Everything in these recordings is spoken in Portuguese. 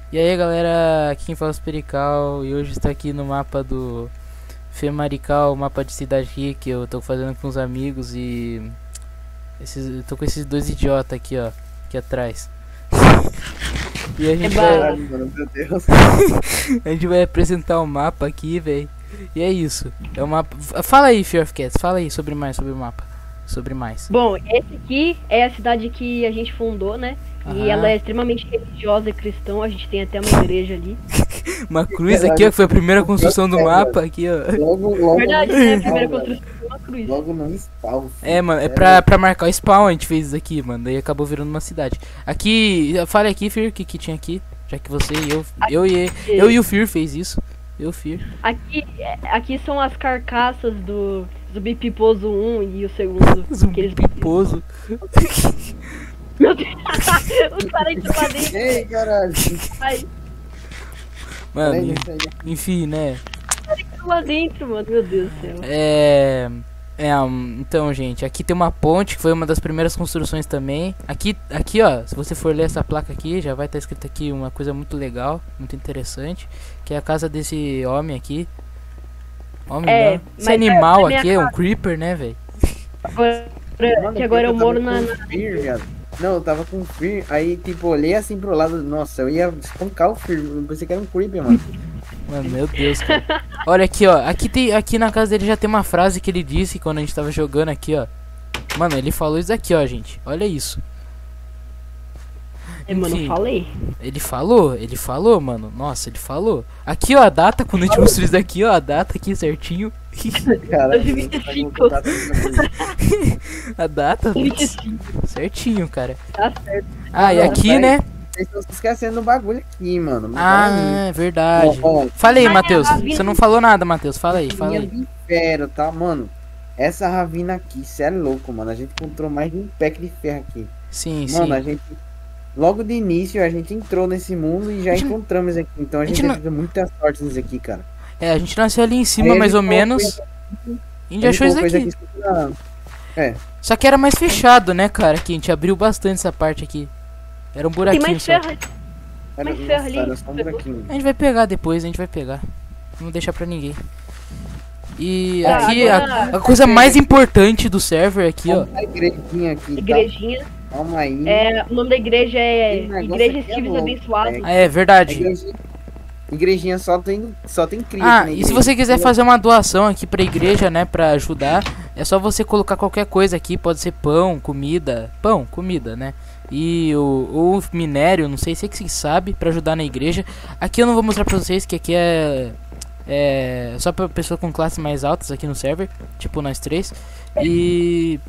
E aí galera, aqui quem fala é o Sperical e hoje estou aqui no mapa do Femarical, mapa de cidade aqui que eu tô fazendo com os amigos e eu tô com esses dois idiotas aqui ó, aqui atrás. E a gente vai, Mano, meu Deus. a gente vai apresentar o mapa aqui, velho. E é isso. É o mapa. Fala aí, Fear of Cats, fala aí sobre mais sobre o mapa. Sobre mais. Bom, esse aqui é a cidade que a gente fundou, né? E Aham. ela é extremamente religiosa e cristã. A gente tem até uma igreja ali. Uma cruz aqui, ó, que foi a primeira construção do mapa aqui, ó. Logo Verdade, no né? A spawn, primeira velho. construção foi uma cruz. Logo no spawn. filho. É, mano, é Sério. pra marcar o spawn a gente fez isso aqui, mano. Daí acabou virando uma cidade. Aqui, fale aqui, Fir, o que tinha aqui. Já que você e eu e o Fir fez isso. Eu, Fir. Aqui são as carcaças do Zumbi Piposo 1 e o segundo. Zumbi aqueles- piposo. Meu Deus! O cara entrou lá dentro. Ei, caralho. Ai, Mano, Peraí, isso aí. enfim, né. o cara entrou lá dentro, mano. Meu Deus do céu. Então, gente, aqui tem uma ponte que foi uma das primeiras construções também. Aqui, ó, se você for ler essa placa aqui, já vai estar escrito aqui uma coisa muito legal, muito interessante, que é a casa desse homem aqui. Homem É, não. Esse mas é animal a minha aqui é um creeper, né, velho? Mano, Que agora eu tava moro com na. Fear, viado. Não, eu tava com Fear, aí tipo, olhei assim pro lado, nossa, eu ia espancar o Fear, eu pensei que era um creeper, mano. Mano, meu Deus, cara. Olha aqui, ó. Aqui na casa dele já tem uma frase que ele disse quando a gente tava jogando aqui, ó. Mano, ele falou isso aqui, ó, gente. Olha isso. Mano, Enfim. eu falei. Ele falou, mano. Nossa, ele falou. Aqui, ó, a data, quando a gente mostrou isso daqui, ó, a data aqui certinho. Caralho, 2025. A data, putz, 25, certinho, cara. tá certo. Ah, e Não, aqui, vai. né? Vocês estão se esquecendo do bagulho aqui, mano. Ah, é verdade. Ó, ó, Fala aí, Ah, é, Matheus. ravina. Você não falou nada, Matheus. Fala aí, fala Ravinha aí. do inferno, tá, mano? Essa ravina aqui, cê é louco, mano. A gente encontrou mais de um pack de ferro aqui. Sim, Mano, a sim. gente. Logo de início, a gente entrou nesse mundo e já A gente- encontramos aqui. Então a gente gente não- teve muita sorte nisso aqui, cara. É, a gente nasceu ali em cima, Aí mais ele ou colocou menos. isso- A gente achou isso colocou aqui. na- Só que era mais fechado, né, cara? Aqui, a gente abriu bastante essa parte aqui. Era um Tem buraquinho mais só. ferro ali. Era, Mas ferro nossa, ali, era só um pegou. buraquinho. A gente vai pegar depois, a gente vai pegar. Não deixar pra ninguém. E Tá, aqui, agora- a coisa mais importante do server aqui, ó. Uma igrejinha aqui, tá? Igrejinha. Calma aí. O nome da igreja é Esse negócio Igreja aqui é Estivos louco, Abençoados. Ah, é verdade. Igrejinha só tem Cristo, Ah, né, e se igreja? você quiser fazer uma doação aqui pra igreja, né, pra ajudar, é só você colocar qualquer coisa aqui, pode ser pão, comida, né, e o minério, não sei se é que se sabe, pra ajudar na igreja. Aqui eu não vou mostrar pra vocês, que aqui é só pra pessoa com classes mais altas aqui no server, tipo nós três, e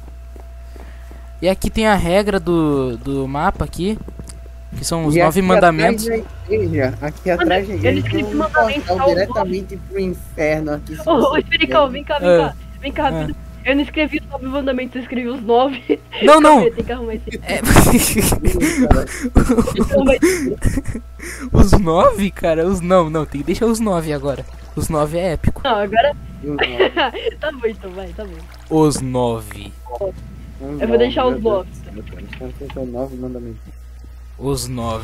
aqui tem a regra do mapa aqui, que são os E 9 aqui mandamentos. atrás da igreja, aqui atrás da eu igreja escrevi tem um mandamento portal salvo. diretamente pro inferno aqui. se Ô, você Esperical, quiser. vem cá, Ah. vem cá rápido. Eu não escrevi os 9 mandamentos, eu escrevi os 9. Não, não! Tem que arrumar esse. É... Cara, Então vai- Os 9, cara? Não, tem que deixar os 9 agora. Os 9 é épico. Não, agora. eu Tá bom, então vai, tá bom. Os 9. não. Eu vou deixar os 9. Os caras tentam 9 mandamentos. Os 9.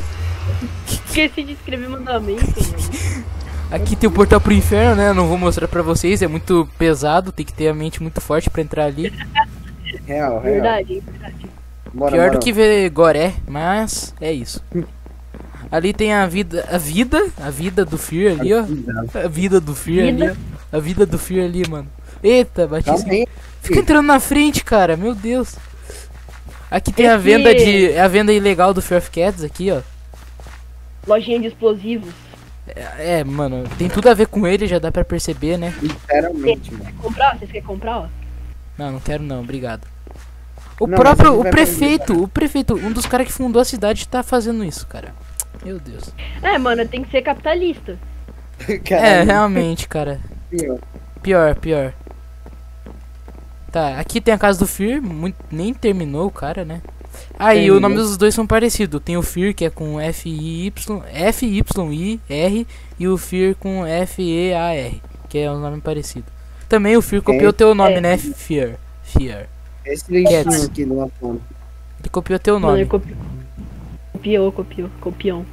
Esqueci de escrever mandamento, mano. Aqui tem o portal pro inferno, né? Eu não vou mostrar pra vocês, é muito pesado, tem que ter a mente muito forte pra entrar ali. Real. Verdade. Bora, Pior bora. do que ver Goré, mas é isso. Ali tem a vida do Fear ali, ó. A vida do Fear ali, ó. A vida do Fear ali, mano. Eita, bati Calma assim. aí. Fica entrando na frente, cara, meu Deus. Aqui tem a Esse- a venda ilegal do Fear of Cats aqui, ó. Lojinha de explosivos. Mano, tem tudo a ver com ele, já dá pra perceber, né? Literalmente, mano. Comprar? Vocês querem comprar, ó? Não quero não, obrigado. Não, mas a gente vai O prefeito, um dos caras que fundou a cidade tá fazendo isso, cara. Meu Deus. Mano, tem que ser capitalista. É, Caralho, realmente, cara. Pior. Tá, aqui tem a casa do Fear, nem terminou o cara, né? Aí, o Terminou. nome dos dois são parecidos. Tem o Fear, que é com F-Y-I-R, e o Fear com F-E-A-R, que é um nome parecido. Também o Fear copiou teu nome, É. né? Fear. Esse lixinho Cats. aqui do Apolo. Ele copiou teu Mano, nome. ele copiou. Copião.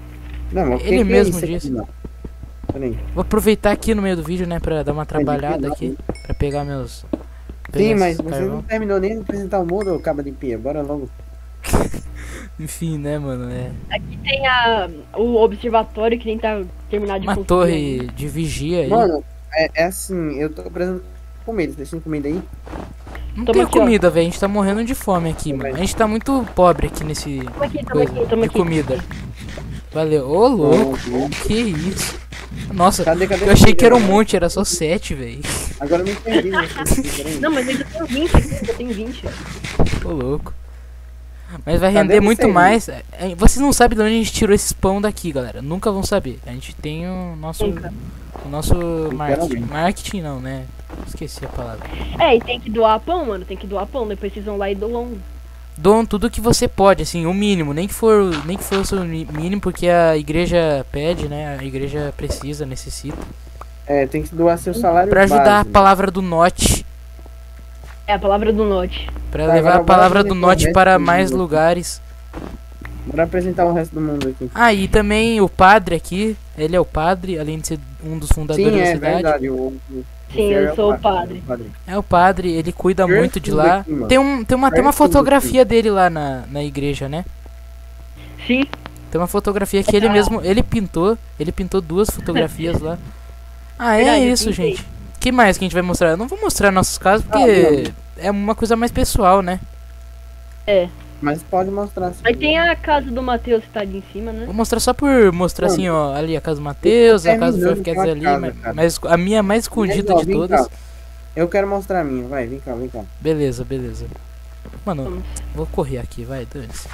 Não, mas o Ele que mesmo é isso disse. aqui, não? Peraí. Vou aproveitar aqui no meio do vídeo, né, pra dar uma trabalhada não, aqui, pra pegar meus... Sim, pegar mas esses você carvão. não terminou nem de apresentar o mundo, ô caba de pia. Bora logo. Enfim, né, mano, é Aqui tem o observatório que nem tá terminado de uma construir torre de vigia aí. Mano, é assim, eu tô precisando de comida. Vocês têm comida aí? Não toma tem aqui, ó. comida, velho, a gente tá morrendo de fome aqui, Também. mano. A gente tá muito pobre aqui nesse Toma aqui, toma coisa aqui, toma de aqui. comida. Valeu, ô louco, que isso? Nossa, Cadê eu achei que era um comida, monte, era só 7, velho. Agora eu me perdi. Peraí. Não, mas eu ainda tenho 20 aqui, eu tenho 20. Ô louco. Mas vai Cadê render muito você, mais. Vocês não sabem de onde a gente tirou esses pão daqui, galera. Nunca vão saber. A gente tem o nosso marketing. Literalmente. Marketing não, né? Esqueci a palavra. É, e tem que doar pão, mano, tem que doar pão, depois vocês vão lá e doam. Doam tudo que você pode, assim, o mínimo, nem que for o seu mínimo, porque a igreja pede, né? A igreja precisa, necessita. É, tem que doar seu salário Pra ajudar a base. palavra do norte, É a palavra do norte. pra Tá, levar agora a palavra bora do apresentar o norte resto para do mais mundo. lugares. Bora apresentar o resto do mundo aqui. Ah, e também o padre aqui, ele é o padre, além de ser um dos fundadores Sim, da é cidade. verdade. Sim, Fer eu é sou o padre. É o padre, ele cuida Pior muito de tudo lá. aqui, mano. Tem uma Pior tudo fotografia dele lá na igreja, né? Sim. Tem uma fotografia que ele mesmo, ele pintou 2 fotografias lá. Ah, é Verdade, eu isso, pintei. gente. Que mais que a gente vai mostrar? Eu não vou mostrar nossos casos porque é uma coisa mais pessoal, né? É. Mas pode mostrar. se Aí quiser. tem a casa do Matheus que tá ali em cima, né? Vou mostrar só por mostrar assim, ó, ali a casa do Matheus, a casa do terminando Fefquets com a ali, casa, cara. mas a minha mais escondida de Vem cá, todas. Eu quero mostrar a minha. Vai, vem cá, vem cá. Beleza, beleza. Mano, Vamos. vou correr aqui, vai, dane-se.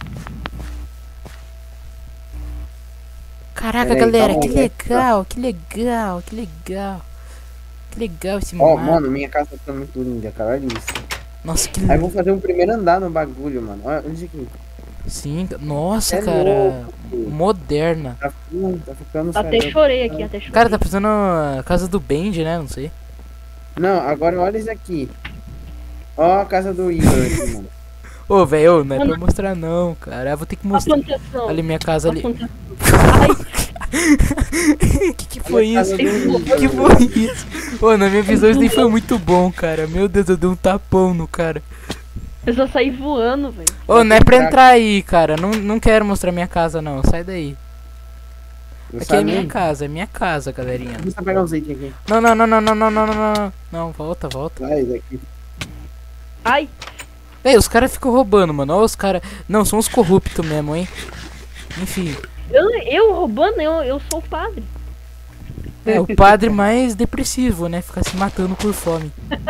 Caraca, Peraí, galera, calma que aí, vai. legal, que legal, que legal. Que legal esse Ó, mapa. mano, minha casa tá muito linda, cara. Olha isso. Nossa, que Aí eu vou fazer um primeiro andar no bagulho, mano. Olha isso aqui. Sim, nossa, É cara. louco. Moderna. Tá ficando Até sério. chorei aqui, até chorei. Cara, tá precisando a casa do Bend, né? Não sei. Não, agora olha isso aqui. Ó a casa do Igor aqui, mano. Ô, velho, não é pra mostrar não, cara. Eu vou ter que A mostrar. plantação. Ali minha casa A ali. plantação. Ai, que foi Olha a isso? casa do Igor. Que foi isso? Ô, na minha visão isso nem foi muito bom, cara. Meu Deus, eu dei um tapão no cara. eu só saí voando, velho. Ô, não é pra entrar aí, cara. Não quero mostrar minha casa, não. Sai daí. Não Aqui é sabe minha nem? casa, galerinha. Deixa eu pegar um azeite aqui. Não, não, não, não, não, não, não, não, não. Não, volta, volta. Sai daqui. Ai, Ei, os caras ficam roubando, mano. Ó, os caras. Não, são os corruptos mesmo, hein. Enfim. eu roubando, eu sou o padre. É o padre mais depressivo, né? Ficar se matando por fome.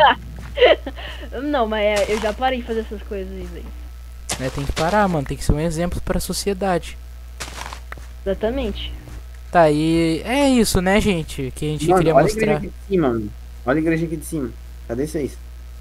Não, mas eu já parei de fazer essas coisas aí, velho. É, tem que parar, mano. Tem que ser um exemplo pra sociedade. Exatamente. Tá, e é isso, né, gente? Que a gente Mano, queria olha a igreja mostrar. aqui de cima, mano. Olha a igreja aqui de cima. Cadê vocês?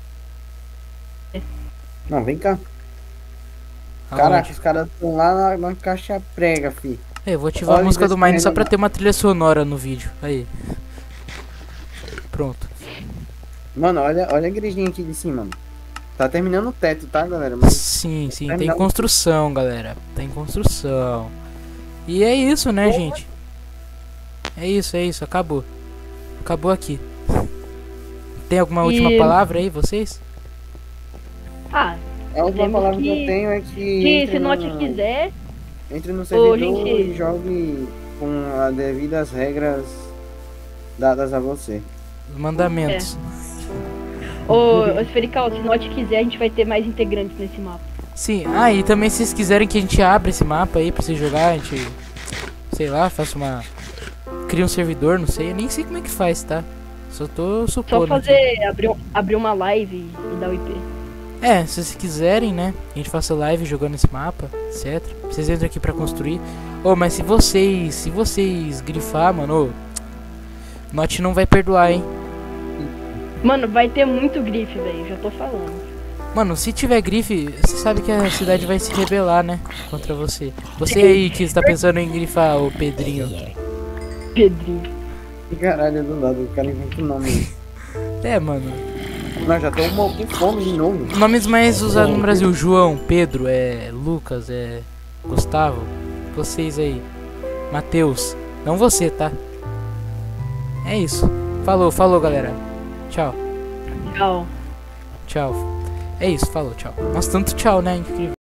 Não, vem cá. Caraca, Aonde? os caras estão lá na caixa prega, fi. É, eu vou ativar a Olha música do esse Mine só terreno pra lá. ter uma trilha sonora no vídeo. Aí. Pronto. Mano, olha a igrejinha aqui de cima, mano. Tá terminando o teto, tá, galera? Mas Sim, sim, tem terminar- construção, galera. Tem construção. E é isso, né, gente? É isso, acabou. Acabou aqui. Tem alguma última E- palavra aí, vocês? Ah, a última Temos palavra que que- eu tenho é que. se entre Note no- quiser, Entre no servidor gente- e jogue com as devidas regras dadas a você. Os mandamentos. ô Esferical, se Note quiser, a gente vai ter mais integrantes nesse mapa. Sim, ah, e também se vocês quiserem que a gente abra esse mapa aí pra vocês jogar, a gente, sei lá, faça uma... Cria um servidor, não sei, eu nem sei como é que faz, tá? Só tô Só supondo. aqui. fazer, abrir uma live e dar o IP. É, se vocês quiserem, né, a gente faça live jogando esse mapa, etc. Vocês entram aqui pra construir. Ô, mas se vocês grifar, mano, ô, Note não vai perdoar, hein? Mano, vai ter muito grife, velho, já tô falando. Mano, se tiver grife, você sabe que a cidade vai se rebelar, né? Contra você. Você aí que está pensando em grifar, o Pedrinho. Pedrinho. Que caralho, do lado, o cara inventa o nome. É, mano. Nós já estamos com fome de novo. Nomes mais usados no Brasil: João, Pedro, Lucas, Gustavo. Vocês aí. Matheus. Não você, tá? É isso. Falou, galera. Tchau. Tchau. Tchau. É isso, falou, tchau. Nossa, tanto tchau, né? Incrível.